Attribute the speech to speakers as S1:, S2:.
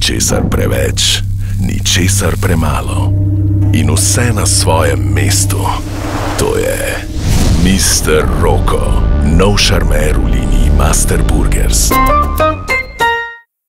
S1: česar preveč, ni česar premalo. In vse na svojem mestu. To je Mr. Rocco, nov šarmer v liniji Master Burgers.